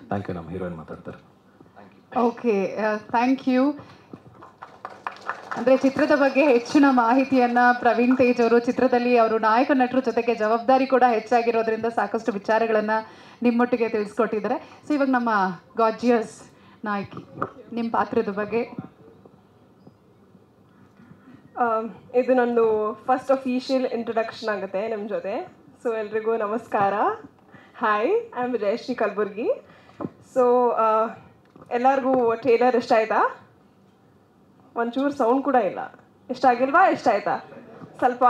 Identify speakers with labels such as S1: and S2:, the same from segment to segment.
S1: Thank you. ನಮ್ಮ heroine ಮಾತಾಡ್ತಾರೆ.
S2: Okay, thank you. ಅಂದರೆ ಚಿತ್ರದ ಬಗ್ಗೆ ಹೆಚ್ಚಿನ ಮಾಹಿತಿಯನ್ನು ಪ್ರವೀಣ್ ತೇಜ್ ಅವರು, ಚಿತ್ರದಲ್ಲಿ ಅವರು ನಾಯಕ ನಟರ ಜೊತೆಗೆ ಜವಾಬ್ದಾರಿ ಕೂಡ ಹೆಚ್ಚಾಗಿರೋದ್ರಿಂದ ಸಾಕಷ್ಟು ವಿಚಾರಗಳನ್ನು ನಿಮ್ಮೊಟ್ಟಿಗೆ ತಿಳಿಸ್ಕೊಟ್ಟಿದ್ದಾರೆ. ಸೊ ಇವಾಗ ನಮ್ಮ ಗಾರ್ಜಿಯಸ್ ನಾಯಕಿ, ನಿಮ್ಮ ಪಾತ್ರದ ಬಗ್ಗೆ.
S3: ಇದು ನಂದು ಫಸ್ಟ್ ಅಫಿಷಿಯಲ್ ಇಂಟ್ರೊಡಕ್ಷನ್ ಆಗುತ್ತೆ ನಿಮ್ಮ ಜೊತೆ. ಸೊ ಎಲ್ರಿಗೂ ನಮಸ್ಕಾರ. Hi, I am Jayashree Kalaburagi. So ಎಲ್ಲರಿಗೂ ಟ್ರೇಲರ್ ಇಷ್ಟ ಆಯ್ತಾ? ಒಂಚೂರು ಸೌಂಡ್ ಕೂಡ ಇಲ್ಲ. ಇಷ್ಟ ಆಗಿಲ್ವಾ? ಇಷ್ಟ ಆಯ್ತಾ? ಸ್ವಲ್ಪ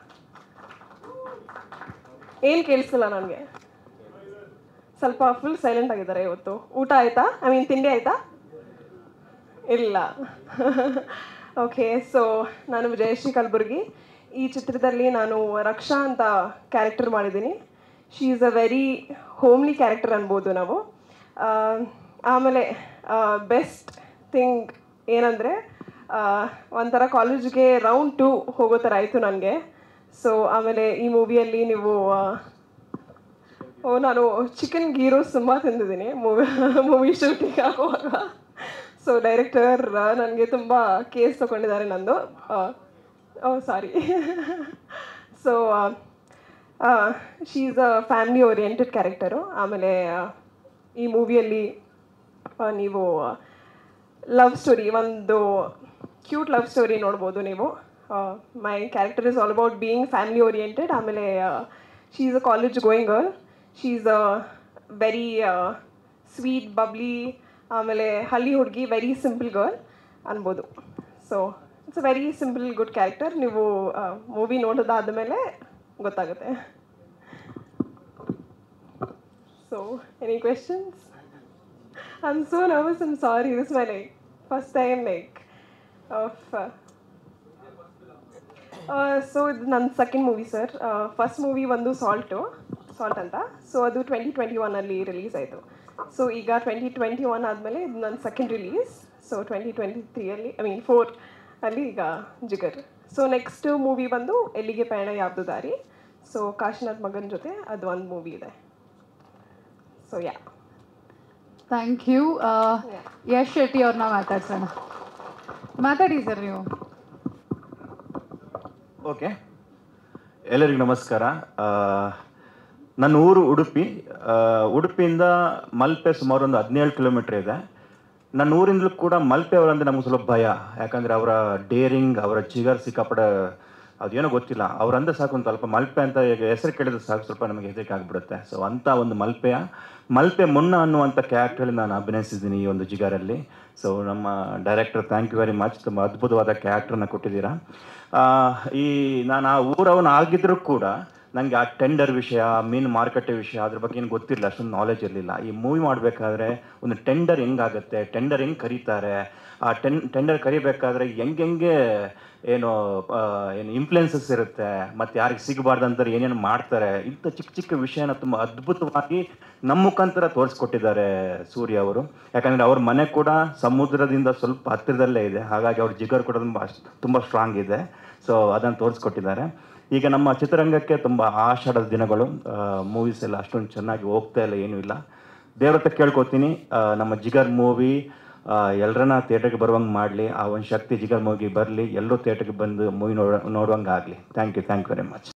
S3: ಏನು ಕೇಳಿಸ್ತಿಲ್ಲ ನನಗೆ. ಸ್ವಲ್ಪ ಫುಲ್ ಸೈಲೆಂಟ್ ಆಗಿದ್ದಾರೆ ಇವತ್ತು. ಊಟ ಆಯಿತಾ? ತಿಂಡಿ ಆಯಿತಾ? ಇಲ್ಲ. ಓಕೆ, ಸೊ ನಾನು ಜಯಶ್ರೀ ಕಲಬುರ್ಗಿ. ಈ ಚಿತ್ರದಲ್ಲಿ ನಾನು ರಕ್ಷಾ ಅಂತ ಕ್ಯಾರೆಕ್ಟರ್ ಮಾಡಿದ್ದೀನಿ. She is a very homely character ಅನ್ಬೋದು ನಾವು. ಆಮೇಲೆ ಬೆಸ್ಟ್ ಥಿಂಗ್ ಏನಂದರೆ, ಒಂಥರ ಕಾಲೇಜ್ಗೆ ರೌಂಡ್ 2 ಹೋಗೋ ಥರ ಆಯಿತು ನನಗೆ. ಸೊ ಆಮೇಲೆ ಈ ಮೂವಿಯಲ್ಲಿ ನೀವು ನಾನು ಚಿಕನ್ ಗೀ ರೋಸ್ಟ್ ತುಂಬ ತಿಂದಿದ್ದೀನಿ ಮೂವಿ ಶೂಟಿಂಗ್ ಆಗುವಾಗ. ಸೊ ಡೈರೆಕ್ಟರ್ ನನಗೆ ತುಂಬ ಕೇಸ್ ತೊಗೊಂಡಿದ್ದಾರೆ ನಂದು. Sorry. So she is a family oriented character. ಆಮೇಲೆ ಈ ಮೂವಿಯಲ್ಲಿ ನೀವು ಲವ್ ಸ್ಟೋರಿ, ಒಂದು ಕ್ಯೂಟ್ ಲವ್ ಸ್ಟೋರಿ ನೋಡ್ಬೋದು ನೀವು. My character is all about being family oriented. ಆಮೇಲೆ she is a college going girl. She is a very sweet, bubbly, ಆಮೇಲೆ ಹಳ್ಳಿ ಹುಡುಗಿ, ವೆರಿ ಸಿಂಪಲ್ ಗರ್ಲ್ ಅನ್ಬೋದು. So it's a very simple good character. ನೀವು movie ನೋಡೋದಾದ ಮೇಲೆ ಗೊತ್ತಾಗುತ್ತೆ. So any questions? I'm so nervous, I'm sorry. This is my first time of so ಇದು ನನ್ನ second movie sir. First movie ಒಂದು salt ಅಂತ. So ಅದು 2021 ರಿಲೀಸ್ ಆಯಿತು. ಸೊ ಈಗ 2021 ಆದಮೇಲೆ ಇದು ನನ್ನ ಸೆಕೆಂಡ್ ರಿಲೀಸ್. ಸೊ 2023 4 ಈಗ ಜಿಗರ್. ಸೊ ನೆಕ್ಸ್ಟ್ ಮೂವಿ ಬಂದು ಎಲ್ಲಿಗೆ ಪಯಣ ಯಾವ್ದು ದಾರಿ. ಸೊ ಕಾಶಿನಾಥ್ ಮಗನ್ ಜೊತೆ ಅದು ಒಂದು ಮೂವಿ ಇದೆ. So yeah,
S2: thank you. Yash Shetty ಅವ್ರನ್ನ ಮಾತಾಡ್ಸೋಣ. ಮಾತಾಡಿ ಸರ್ ನೀವು.
S4: ಓಕೆ, ಎಲ್ಲರಿಗೂ ನಮಸ್ಕಾರ. ನನ್ನ ಊರು ಉಡುಪಿ. ಉಡುಪಿಯಿಂದ ಮಲ್ಪೆ ಸುಮಾರು ಒಂದು 17 ಕಿಲೋಮೀಟ್ರ್ ಇದೆ. ನನ್ನ ಊರಿಂದಲೂ ಕೂಡ ಮಲ್ಪೆ ಅವರಂದರೆ ನಮ್ಗೆ ಸ್ವಲ್ಪ ಭಯ. ಯಾಕಂದರೆ ಅವರ ಡೇರಿಂಗ್, ಅವರ ಜಿಗರ್ ಸಿಕ್ಕಾಪಟ್ಟೆ ಅದೇನೋ ಗೊತ್ತಿಲ್ಲ. ಅವರಂದ್ರೆ ಸಾಕು ಒಂದು ಸ್ವಲ್ಪ ಮಲ್ಪೆ ಅಂತ ಈಗ ಹೆಸರು ಕೇಳಿದ್ರೆ ಸಾಕು ಸ್ವಲ್ಪ ನಮಗೆ ಹೆದರಿಕೆ ಆಗಿಬಿಡುತ್ತೆ. ಸೊ ಅಂಥ ಒಂದು ಮಲ್ಪೆ ಮುನ್ನ ಅನ್ನುವಂಥ ಕ್ಯಾರೆಕ್ಟ್ರಲ್ಲಿ ನಾನು ಅಭಿನಯಿಸಿದ್ದೀನಿ ಈ ಒಂದು ಜಿಗರಲ್ಲಿ. ಸೊ ನಮ್ಮ director thank you very much. ತುಂಬ ಅದ್ಭುತವಾದ ಕ್ಯಾರೆಕ್ಟ್ರನ್ನ ಕೊಟ್ಟಿದ್ದೀರಾ. ನಾನು ಆ ಊರವನು ಆಗಿದ್ದರೂ ಕೂಡ ನನಗೆ ಆ ಟೆಂಡರ್ ವಿಷಯ, ಮೀನು ಮಾರುಕಟ್ಟೆ ವಿಷಯ ಅದ್ರ ಬಗ್ಗೆ ಏನು ಗೊತ್ತಿರಲಿಲ್ಲ, ಅಷ್ಟೊಂದು ನಾಲೆಜ್ ಇರಲಿಲ್ಲ. ಈ ಮೂವಿ ಮಾಡಬೇಕಾದ್ರೆ ಒಂದು ಟೆಂಡರ್ ಹೆಂಗಾಗುತ್ತೆ, ಟೆಂಡರ್ ಹೆಂಗೆ ಕರೀತಾರೆ, ಆ ಟೆಂಡರ್ ಕರಿಬೇಕಾದ್ರೆ ಹೆಂಗೆ ಏನು ಇನ್ಫ್ಲುಯೆನ್ಸಸ್ ಇರುತ್ತೆ, ಮತ್ತು ಯಾರಿಗೆ ಸಿಗಬಾರ್ದು ಅಂತಾರೆ ಏನೇನು ಮಾಡ್ತಾರೆ, ಇಂಥ ಚಿಕ್ಕ ವಿಷಯನ ತುಂಬ ಅದ್ಭುತವಾಗಿ ನಮ್ಮ ಮುಖಾಂತರ ತೋರಿಸ್ಕೊಟ್ಟಿದ್ದಾರೆ ಸೂರ್ಯ ಅವರು. ಯಾಕಂದರೆ ಅವ್ರ ಮನೆ ಕೂಡ ಸಮುದ್ರದಿಂದ ಸ್ವಲ್ಪ ಹತ್ತಿರದಲ್ಲೇ ಇದೆ. ಹಾಗಾಗಿ ಅವ್ರ ಜಿಗರ್ ಕೂಡ ತುಂಬ ಸ್ಟ್ರಾಂಗ್ ಇದೆ. ಸೊ ಅದನ್ನು ತೋರಿಸ್ಕೊಟ್ಟಿದ್ದಾರೆ. ಈಗ ನಮ್ಮ ಚಿತ್ರರಂಗಕ್ಕೆ ತುಂಬ ಆಷಾಢದ ದಿನಗಳು. ಮೂವೀಸ್ ಎಲ್ಲ ಅಷ್ಟೊಂದು ಚೆನ್ನಾಗಿ ಹೋಗ್ತಾ ಇಲ್ಲ, ಏನೂ ಇಲ್ಲ. ದೇವ್ರ ಹತ್ರ ಕೇಳ್ಕೊತೀನಿ, ನಮ್ಮ ಜಿಗರ್ ಮೂವಿ ಎಲ್ಲರನ್ನ ಥಿಯೇಟರ್ಗೆ ಬರುವಂಗೆ ಮಾಡಲಿ. ಆ ಒಂದು ಶಕ್ತಿ ಜಿಗರ್ ಮೂವಿಗೆ ಬರಲಿ, ಎಲ್ಲರೂ ಥಿಯೇಟರ್ಗೆ ಬಂದು ಮೂವಿ ನೋಡುವಂಗೆ ಆಗಲಿ. Thank you very much.